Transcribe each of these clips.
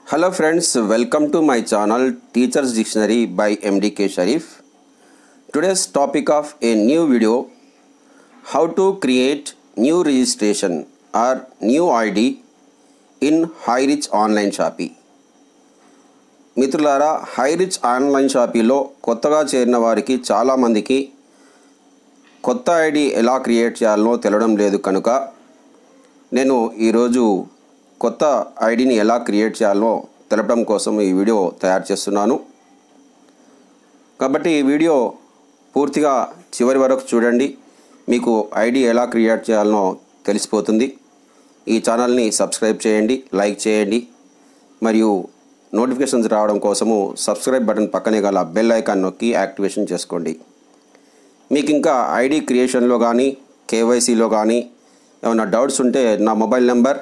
Hello friends, welcome to my channel Teachers Dictionary by MDK Sharif. Today's topic of a new video, how to create new registration or new ID in HighRich Online Shopee. మిత్రులారా, HighRich online షాపీలో కొత్తగా చేరిన వారికి చాలామందికి కొత్త ID ఎలా create చేయాలో తెలియడం లేదు కనుక నేను ఈరోజు కొత్త ఐడిని ఎలా క్రియేట్ చేయాలో తెలపడం కోసం ఈ వీడియో తయారు చేస్తున్నాను. కాబట్టి ఈ వీడియో పూర్తిగా చివరి వరకు చూడండి, మీకు ఐడి ఎలా క్రియేట్ చేయాలో తెలిసిపోతుంది. ఈ ఛానల్ని సబ్స్క్రైబ్ చేయండి, లైక్ చేయండి, మరియు నోటిఫికేషన్స్ రావడం కోసము సబ్స్క్రైబ్ బటన్ పక్కనే గల బెల్ ఐకాన్ నొక్కి యాక్టివేషన్ చేసుకోండి. మీకు ఇంకా ఐడి క్రియేషన్లో కానీ కేవైసీలో కానీ ఏమైనా డౌట్స్ ఉంటే నా మొబైల్ నెంబర్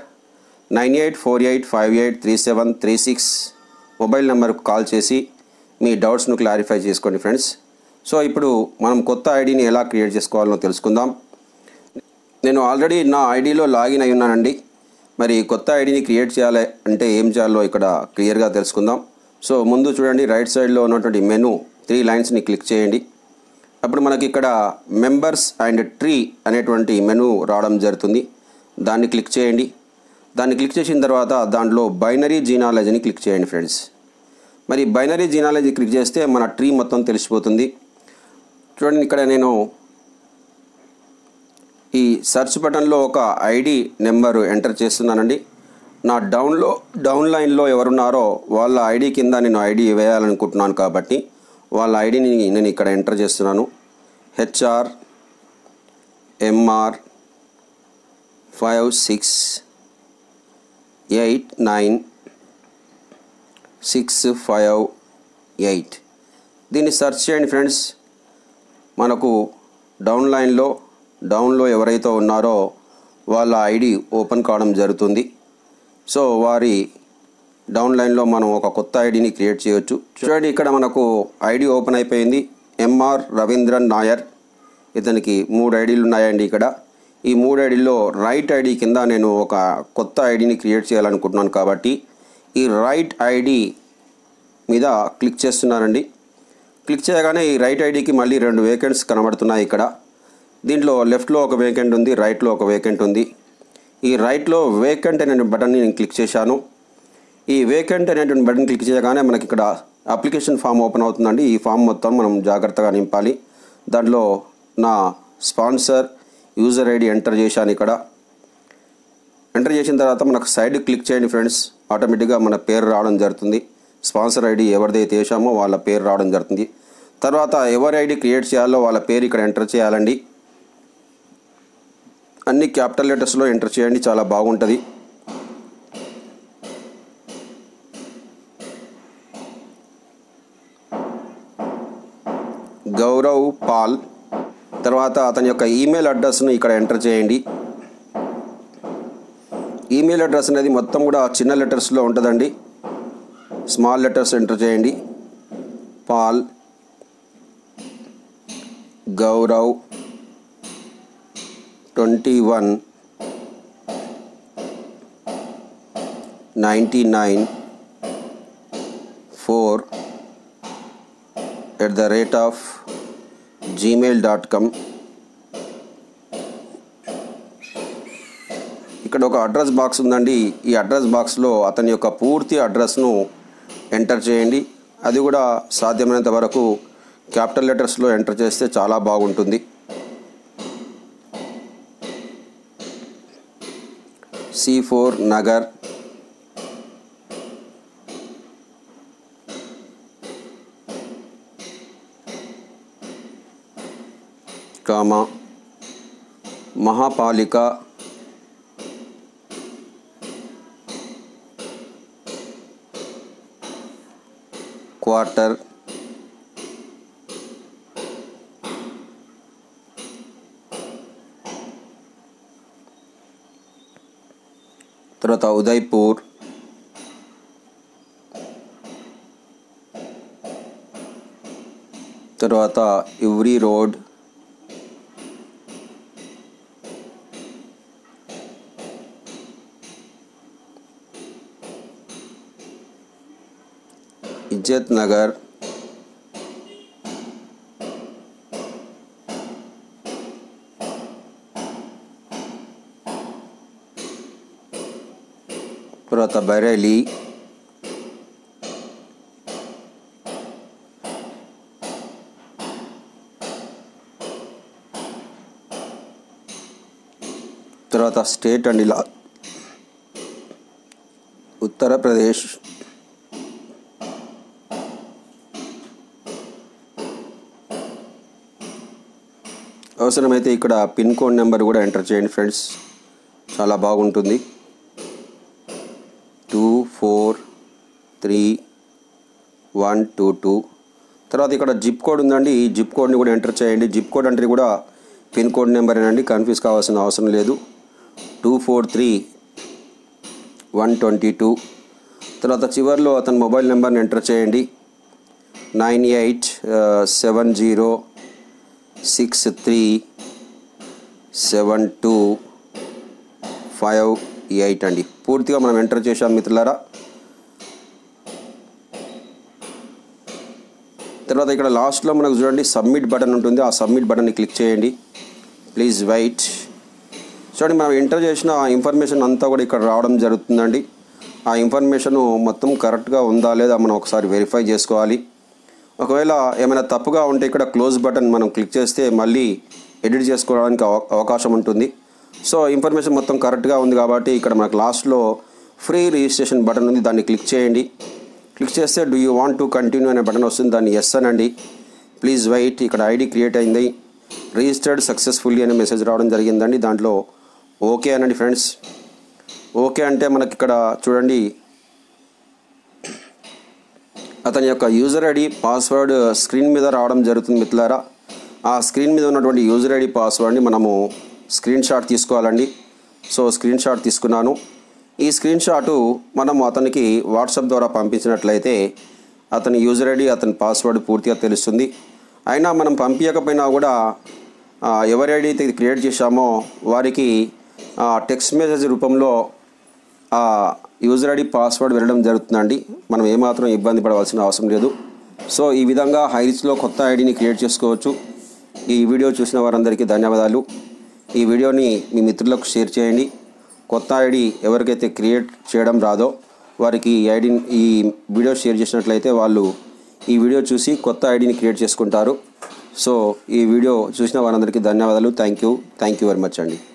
9848583736 మొబైల్ నెంబర్కు కాల్ చేసి మీ డౌట్స్ను క్లారిఫై చేసుకోండి ఫ్రెండ్స్. సో ఇప్పుడు మనం కొత్త ఐడిని ఎలా క్రియేట్ చేసుకోవాలో తెలుసుకుందాం. నేను ఆల్రెడీ నా ఐడిలో లాగిన్ అయి ఉన్నానండి. మరి కొత్త ఐడిని క్రియేట్ చేయాలి అంటే ఏం చేయాలో ఇక్కడ క్లియర్గా తెలుసుకుందాం. సో ముందు చూడండి, రైట్ సైడ్లో ఉన్నటువంటి మెనూ 3 లైన్స్ని క్లిక్ చేయండి. అప్పుడు మనకి ఇక్కడ మెంబర్స్ అండ్ ట్రీ అనేటువంటి మెనూ రావడం జరుగుతుంది. దాన్ని క్లిక్ చేయండి. దాన్ని క్లిక్ చేసిన తర్వాత దాంట్లో బైనరీ జీనాలజీని క్లిక్ చేయండి ఫ్రెండ్స్. మరి బైనరీ జీనాలజీ క్లిక్ చేస్తే మన ట్రీ మొత్తం తెలిసిపోతుంది. చూడండి, ఇక్కడ నేను ఈ సెర్చ్ బటన్లో ఒక ఐడి నెంబరు ఎంటర్ చేస్తున్నానండి. నా డౌన్ లైన్లో ఎవరున్నారో వాళ్ళ ఐడి కింద నేను ఐడి వేయాలనుకుంటున్నాను కాబట్టి వాళ్ళ ఐడిని నేను ఇక్కడ ఎంటర్ చేస్తున్నాను. HR MR 5689658. దీన్ని సెర్చ్ చేయండి ఫ్రెండ్స్. మనకు డౌన్లో ఎవరైతే ఉన్నారో వాళ్ళ ఐడి ఓపెన్ కావడం జరుగుతుంది. సో వారి డౌన్ లైన్లో మనం ఒక కొత్త ఐడిని క్రియేట్ చేయొచ్చు. చూడండి, ఇక్కడ మనకు ఐడి ఓపెన్ అయిపోయింది. MR రవీంద్రన్ నాయర్, ఇతనికి 3 ఐడీలు ఉన్నాయండి. ఇక్కడ ఈ 3 ఐడీల్లో రైట్ ఐడి కింద నేను ఒక కొత్త ఐడిని క్రియేట్ చేయాలనుకుంటున్నాను కాబట్టి ఈ రైట్ ఐడి మీద క్లిక్ చేస్తున్నానండి. క్లిక్ చేయగానే ఈ రైట్ ఐడికి మళ్ళీ 2 వేకెంట్స్ కనబడుతున్నాయి. ఇక్కడ దీంట్లో లెఫ్ట్లో ఒక వేకెంట్ ఉంది, రైట్లో ఒక వేకెంట్ ఉంది. ఈ రైట్లో వేకెంట్ అనే బటన్ని నేను క్లిక్ చేశాను. ఈ వేకెంట్ అనేటువంటి బటన్ క్లిక్ చేయగానే మనకి ఇక్కడ అప్లికేషన్ ఫామ్ ఓపెన్ అవుతుందండి. ఈ ఫామ్ మొత్తం మనం జాగ్రత్తగా నింపాలి. దాంట్లో నా స్పాన్సర్ యూజర్ ఐడి ఎంటర్ చేశాను. ఇక్కడ ఎంటర్ చేసిన తర్వాత మనకు సైడ్ క్లిక్ చేయండి ఫ్రెండ్స్. ఆటోమేటిక్గా మన పేరు రావడం జరుగుతుంది. స్పాన్సర్ ఐడి ఎవరిదైతే వేసామో వాళ్ళ పేరు రావడం జరుగుతుంది. తర్వాత ఎవరి ఐడి క్రియేట్ చేయాలో వాళ్ళ పేరు ఇక్కడ ఎంటర్ చేయాలండి. అన్ని క్యాపిటల్ లెటర్స్లో ఎంటర్ చేయండి, చాలా బాగుంటుంది. గౌరవ్ పాల్. తర్వాత అతని యొక్క ఈమెయిల్ అడ్రస్ను ఇక్కడ ఎంటర్ చేయండి. ఈమెయిల్ అడ్రస్ అనేది మొత్తం కూడా చిన్న లెటర్స్లో ఉంటుందండి. స్మాల్ లెటర్స్ ఎంటర్ చేయండి. పాల్ గౌరవ్ 219994@gmail.com. ఇక్కడ ఒక అడ్రస్ బాక్స్ ఉందండి. ఈ అడ్రస్ బాక్స్లో అతని యొక్క పూర్తి అడ్రస్ను ఎంటర్ చేయండి. అది కూడా సాధ్యమైనంత వరకు క్యాపిటల్ లెటర్స్లో ఎంటర్ చేస్తే చాలా బాగుంటుంది. C4 నగర్, మహాపాలిక, క్వార్టర్, తర్వాత ఉదయ్పూర్, తర్వాత ఇవ్రీ రోడ్, ఇజ్జత్ నగర్, తర్వాత బరేలీ, తర్వాత స్టేట్ అండి ఇలా ఉత్తరప్రదేశ్, అవసరమైతే ఇక్కడ పిన్ కోడ్ నెంబర్ కూడా ఎంటర్ చేయండి ఫ్రెండ్స్, చాలా బాగుంటుంది. 243122. తర్వాత ఇక్కడ జిప్ కోడ్ ఉందండి, ఈ జిప్ కోడ్ని కూడా ఎంటర్ చేయండి. జిప్ కోడ్ అంటే కూడా పిన్ కోడ్ నెంబరేనండి, కన్ఫ్యూజ్ కావాల్సిన అవసరం లేదు. 243122. తర్వాత చివరిలో అతని మొబైల్ నెంబర్ని ఎంటర్ చేయండి. 9870637258 అండి. పూర్తిగా మనం ఎంటర్ చేసాం మిత్రులారా. తర్వాత ఇక్కడ లాస్ట్లో మనకు చూడండి సబ్మిట్ బటన్ ఉంటుంది, ఆ సబ్మిట్ బటన్ని క్లిక్ చేయండి. Please wait. చూడండి మనం ఎంటర్ చేసిన ఇన్ఫర్మేషన్ అంతా కూడా ఇక్కడ రావడం జరుగుతుందండి. ఆ ఇన్ఫర్మేషన్ మొత్తం కరెక్ట్గా ఉందా లేదా మనం ఒకసారి వెరిఫై చేసుకోవాలి. ఒకవేళ ఏమైనా తప్పుగా ఉంటే ఇక్కడ క్లోజ్ బటన్ మనం క్లిక్ చేస్తే మళ్ళీ ఎడిట్ చేసుకోవడానికి అవకాశం ఉంటుంది. సో ఇన్ఫర్మేషన్ మొత్తం కరెక్ట్గా ఉంది కాబట్టి ఇక్కడ మనకు లాస్ట్లో ఫ్రీ రిజిస్ట్రేషన్ బటన్ ఉంది, దాన్ని క్లిక్ చేయండి. క్లిక్ చేస్తే do you want to continue అనే బటన్ వస్తుంది, దాన్ని ఎస్ అనండి. Please wait. ఇక్కడ ఐడి క్రియేట్ అయింది, రిజిస్టర్డ్ సక్సెస్ఫుల్లీ అనే మెసేజ్ రావడం జరిగిందండి. దాంట్లో ఓకే అనండి ఫ్రెండ్స్. ఓకే అంటే మనకి ఇక్కడ చూడండి అతని యొక్క యూజర్ ఐడి పాస్వర్డ్ స్క్రీన్ మీద రావడం జరుగుతుంది మిత్రులారా. ఆ స్క్రీన్ మీద ఉన్నటువంటి యూజర్ ఐడి పాస్వర్డ్ని మనము స్క్రీన్ షాట్ తీసుకోవాలండి. సో స్క్రీన్ షాట్ తీసుకున్నాను. ఈ స్క్రీన్ షాటు మనము అతనికి వాట్సాప్ ద్వారా పంపించినట్లయితే అతని యూజర్ ఐడి అతని పాస్వర్డ్ పూర్తిగా తెలుస్తుంది. అయినా మనం పంపించకపోయినా కూడా ఎవరి ఐడి అయితే క్రియేట్ చేశామో వారికి టెక్స్ట్ మెసేజ్ రూపంలో యూజర్ ఐడి పాస్వర్డ్ వెళ్ళడం జరుగుతుందండి. మనం ఏమాత్రం ఇబ్బంది పడవలసిన అవసరం లేదు. సో ఈ విధంగా హైరిచ్లో కొత్త ఐడిని క్రియేట్ చేసుకోవచ్చు. ఈ వీడియో చూసిన వారందరికీ ధన్యవాదాలు. ఈ వీడియోని మీ మిత్రులకు షేర్ చేయండి. కొత్త ఐడి ఎవరికైతే క్రియేట్ చేయడం రాదో వారికి ఈ వీడియో షేర్ చేసినట్లయితే వాళ్ళు ఈ వీడియో చూసి కొత్త ఐడిని క్రియేట్ చేసుకుంటారు. సో ఈ వీడియో చూసిన వారందరికీ ధన్యవాదాలు. థ్యాంక్ యూ వెరీ మచ్ అండి.